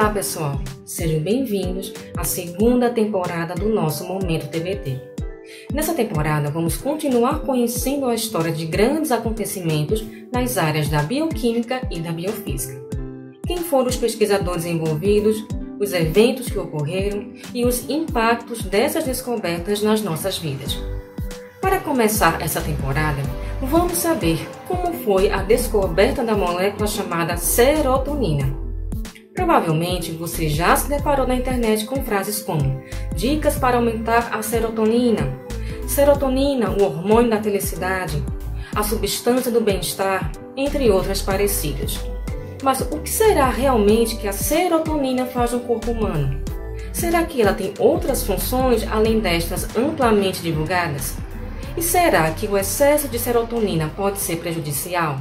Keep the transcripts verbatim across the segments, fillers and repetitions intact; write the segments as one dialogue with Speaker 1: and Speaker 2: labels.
Speaker 1: Olá pessoal, sejam bem-vindos à segunda temporada do nosso Momento T B T. Nessa temporada vamos continuar conhecendo a história de grandes acontecimentos nas áreas da bioquímica e da biofísica. Quem foram os pesquisadores envolvidos, os eventos que ocorreram e os impactos dessas descobertas nas nossas vidas. Para começar essa temporada, vamos saber como foi a descoberta da molécula chamada serotonina. Provavelmente você já se deparou na internet com frases como dicas para aumentar a serotonina, serotonina, o hormônio da felicidade, a substância do bem-estar, entre outras parecidas. Mas o que será realmente que a serotonina faz no corpo humano? Será que ela tem outras funções além destas amplamente divulgadas? E será que o excesso de serotonina pode ser prejudicial?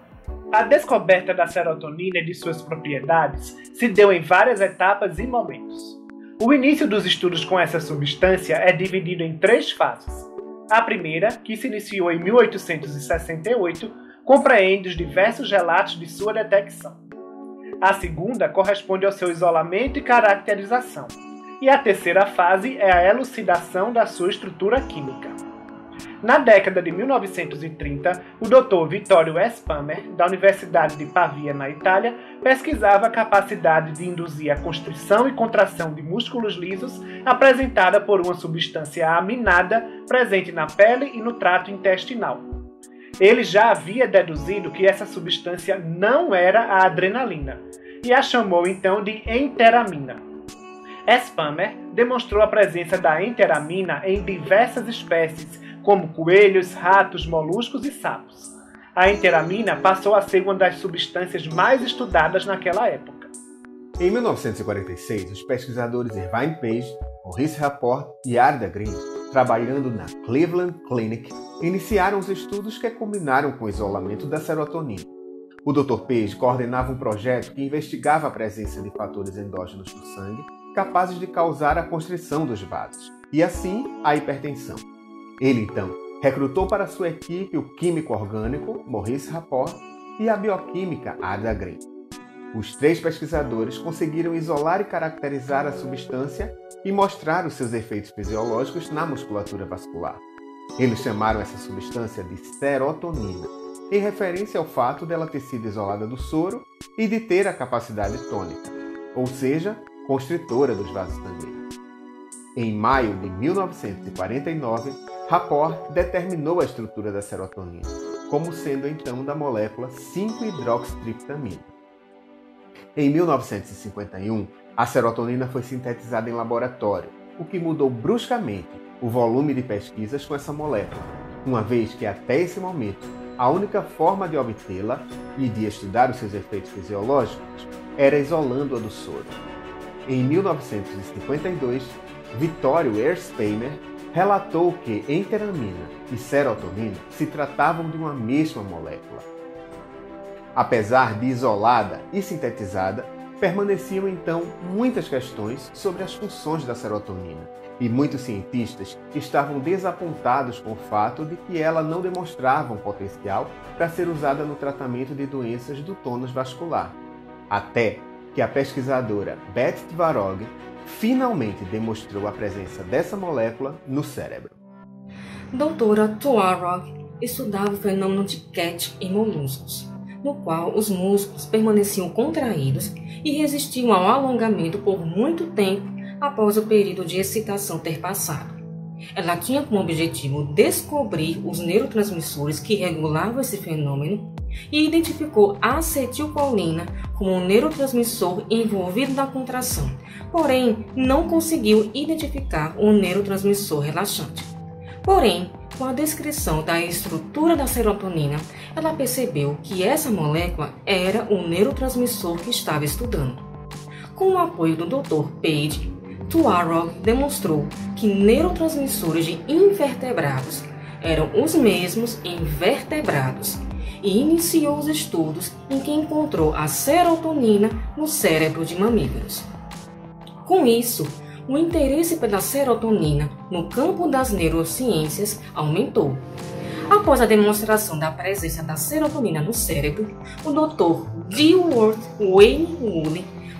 Speaker 2: A descoberta da serotonina e de suas propriedades se deu em várias etapas e momentos. O início dos estudos com essa substância é dividido em três fases. A primeira, que se iniciou em mil oitocentos e sessenta e oito, compreende os diversos relatos de sua detecção. A segunda corresponde ao seu isolamento e caracterização. E a terceira fase é a elucidação da sua estrutura química. Na década de mil novecentos e trinta, o doutor Vittorio Spammer, da Universidade de Pavia, na Itália, pesquisava a capacidade de induzir a constrição e contração de músculos lisos apresentada por uma substância aminada presente na pele e no trato intestinal. Ele já havia deduzido que essa substância não era a adrenalina, e a chamou então de enteramina. Spammer demonstrou a presença da enteramina em diversas espécies, como coelhos, ratos, moluscos e sapos. A enteramina passou a ser uma das substâncias mais estudadas naquela época.
Speaker 3: Em mil novecentos e quarenta e seis, os pesquisadores Irving Page, Maurice Rapport e Arda Green, trabalhando na Cleveland Clinic, iniciaram os estudos que culminaram com o isolamento da serotonina. O doutor Page coordenava um projeto que investigava a presença de fatores endógenos no sangue capazes de causar a constrição dos vasos e, assim, a hipertensão. Ele, então, recrutou para sua equipe o químico orgânico Maurice Rapport e a bioquímica Arda Green. Os três pesquisadores conseguiram isolar e caracterizar a substância e mostrar os seus efeitos fisiológicos na musculatura vascular. Eles chamaram essa substância de serotonina, em referência ao fato dela ter sido isolada do soro e de ter a capacidade tônica, ou seja, constritora dos vasos sanguíneos. Em maio de mil novecentos e quarenta e nove, Rapport determinou a estrutura da serotonina, como sendo então da molécula cinco hidroxitriptamina. Em mil novecentos e cinquenta e um, a serotonina foi sintetizada em laboratório, o que mudou bruscamente o volume de pesquisas com essa molécula, uma vez que até esse momento a única forma de obtê-la e de estudar os seus efeitos fisiológicos era isolando-a do soro. Em mil novecentos e cinquenta e dois, Vittorio Spammer relatou que enteramina e serotonina se tratavam de uma mesma molécula. Apesar de isolada e sintetizada, permaneciam então muitas questões sobre as funções da serotonina, e muitos cientistas estavam desapontados com o fato de que ela não demonstrava um potencial para ser usada no tratamento de doenças do tônus vascular, até que a pesquisadora Beth Tvarog finalmente demonstrou a presença dessa molécula no cérebro.
Speaker 1: Doutora Tvarog estudava o fenômeno de Kett em moluscos, no qual os músculos permaneciam contraídos e resistiam ao alongamento por muito tempo após o período de excitação ter passado. Ela tinha como objetivo descobrir os neurotransmissores que regulavam esse fenômeno e identificou a acetilcolina como um neurotransmissor envolvido na contração, porém não conseguiu identificar um neurotransmissor relaxante. Porém, com a descrição da estrutura da serotonina, ela percebeu que essa molécula era o neurotransmissor que estava estudando. Com o apoio do doutor Page, Tvarog demonstrou que neurotransmissores de invertebrados eram os mesmos em vertebrados e iniciou os estudos em que encontrou a serotonina no cérebro de mamíferos. Com isso, o interesse pela serotonina no campo das neurociências aumentou. Após a demonstração da presença da serotonina no cérebro, o doutor Dilworth Wayne Woolley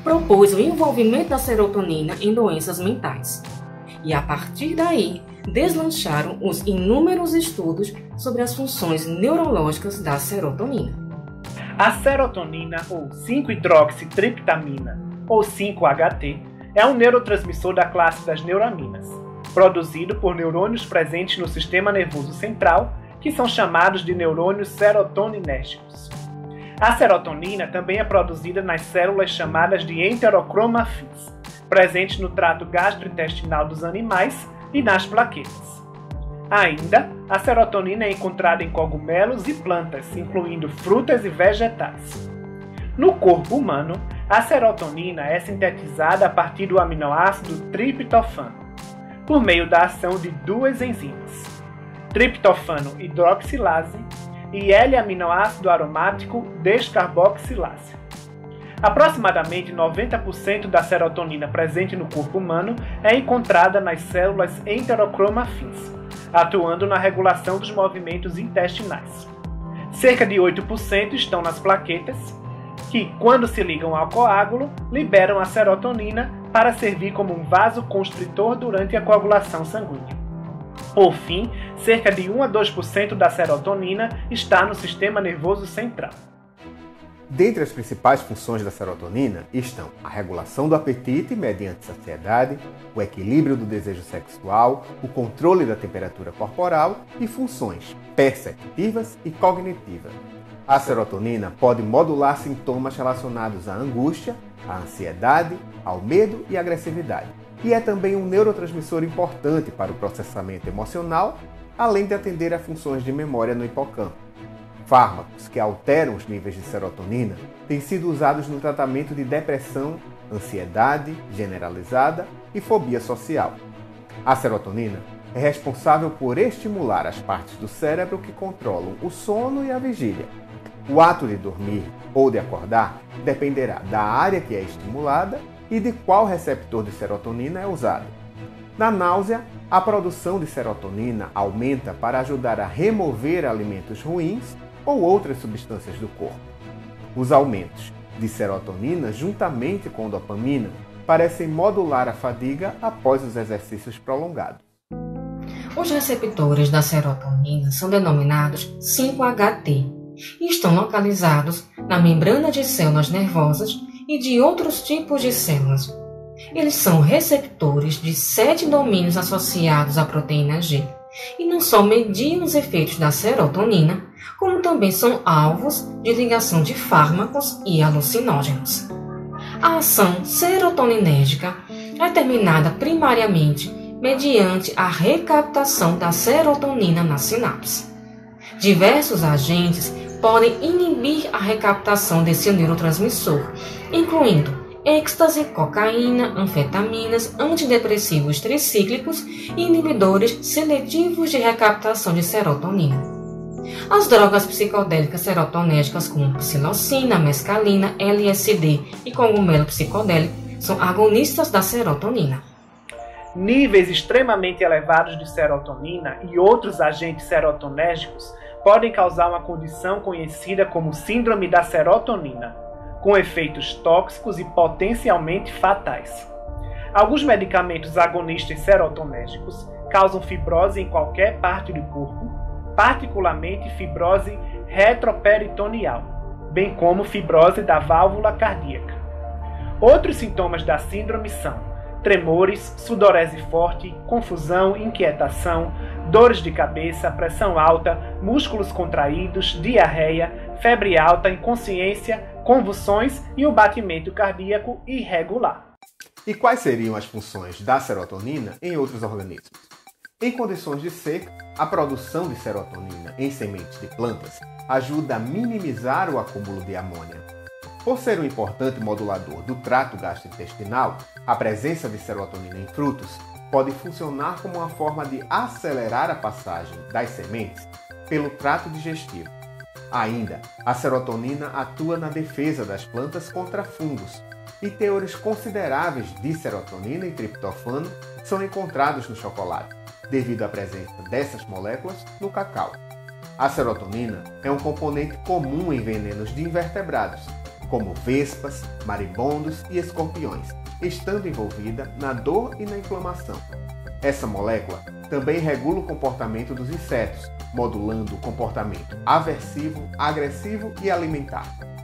Speaker 1: propôs o envolvimento da serotonina em doenças mentais. E a partir daí, deslancharam os inúmeros estudos sobre as funções neurológicas da serotonina.
Speaker 2: A serotonina, ou cinco hidroxitriptamina, ou cinco H T, é um neurotransmissor da classe das neuraminas, produzido por neurônios presentes no sistema nervoso central, que são chamados de neurônios serotoninérgicos. A serotonina também é produzida nas células chamadas de enterocromafins, presentes no trato gastrointestinal dos animais e nas plaquetas. Ainda, a serotonina é encontrada em cogumelos e plantas, incluindo frutas e vegetais. No corpo humano, a serotonina é sintetizada a partir do aminoácido triptofano, por meio da ação de duas enzimas, triptofano hidroxilase e L-aminoácido aromático descarboxilase. Aproximadamente noventa por cento da serotonina presente no corpo humano é encontrada nas células enterocromafins, atuando na regulação dos movimentos intestinais. Cerca de oito por cento estão nas plaquetas, que, quando se ligam ao coágulo, liberam a serotonina para servir como um vasoconstritor durante a coagulação sanguínea. Por fim, cerca de um a dois por cento da serotonina está no sistema nervoso central.
Speaker 3: Dentre as principais funções da serotonina estão a regulação do apetite mediante saciedade, o equilíbrio do desejo sexual, o controle da temperatura corporal e funções perceptivas e cognitivas. A serotonina pode modular sintomas relacionados à angústia, à ansiedade, ao medo e à agressividade. E é também um neurotransmissor importante para o processamento emocional, além de atender a funções de memória no hipocampo. Fármacos que alteram os níveis de serotonina têm sido usados no tratamento de depressão, ansiedade generalizada e fobia social. A serotonina é responsável por estimular as partes do cérebro que controlam o sono e a vigília. O ato de dormir ou de acordar dependerá da área que é estimulada e de qual receptor de serotonina é usado. Na náusea, a produção de serotonina aumenta para ajudar a remover alimentos ruins ou outras substâncias do corpo. Os aumentos de serotonina, juntamente com dopamina, parecem modular a fadiga após os exercícios prolongados.
Speaker 1: Os receptores da serotonina são denominados cinco H T e estão localizados na membrana de células nervosas e de outros tipos de células. Eles são receptores de sete domínios associados à proteína G e não só medem os efeitos da serotonina, como também são alvos de ligação de fármacos e alucinógenos. A ação serotoninérgica é determinada primariamente mediante a recaptação da serotonina na sinapse. Diversos agentes podem inibir a recaptação desse neurotransmissor, incluindo êxtase, cocaína, anfetaminas, antidepressivos tricíclicos e inibidores seletivos de recaptação de serotonina. As drogas psicodélicas serotonérgicas como psilocina, mescalina, L S D e cogumelo psicodélico são agonistas da serotonina.
Speaker 2: Níveis extremamente elevados de serotonina e outros agentes serotonérgicos podem causar uma condição conhecida como síndrome da serotonina, com efeitos tóxicos e potencialmente fatais. Alguns medicamentos agonistas serotonérgicos causam fibrose em qualquer parte do corpo, particularmente fibrose retroperitoneal, bem como fibrose da válvula cardíaca. Outros sintomas da síndrome são tremores, sudorese forte, confusão, inquietação, dores de cabeça, pressão alta, músculos contraídos, diarreia, febre alta, inconsciência, convulsões e o batimento cardíaco irregular.
Speaker 3: E quais seriam as funções da serotonina em outros organismos? Em condições de seca, a produção de serotonina em sementes de plantas ajuda a minimizar o acúmulo de amônia. Por ser um importante modulador do trato gastrointestinal, a presença de serotonina em frutos pode funcionar como uma forma de acelerar a passagem das sementes pelo trato digestivo. Ainda, a serotonina atua na defesa das plantas contra fungos, e teores consideráveis de serotonina e triptofano são encontrados no chocolate, devido à presença dessas moléculas no cacau. A serotonina é um componente comum em venenos de invertebrados, como vespas, marimbondos e escorpiões, estando envolvida na dor e na inflamação. Essa molécula também regula o comportamento dos insetos, modulando o comportamento aversivo, agressivo e alimentar.